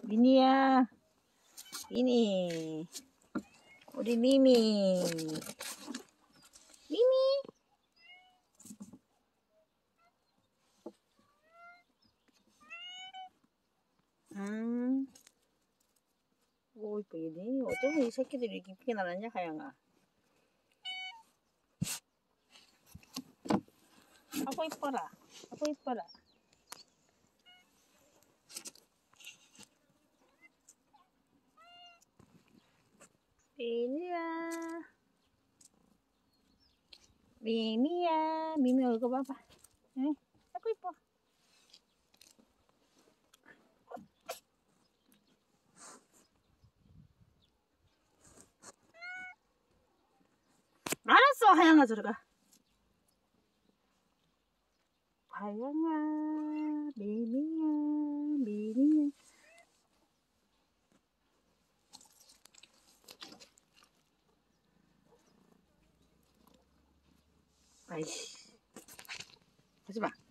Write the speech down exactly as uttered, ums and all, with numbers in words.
미니야, 미니, 우리 미미, 미미. 음, 오 이쁘네. 어쩌면 이 새끼들이 이렇게 이쁘게 나왔냐, 하양아. 아고 이뻐라, 아고 이뻐라. 미미야, 미미야, 미미 얼굴 봐봐. 응? 아고 이뻐. 알았어, 하양아 들어가. 하양아, 미미야, 미미야. 아이씨, 하지마.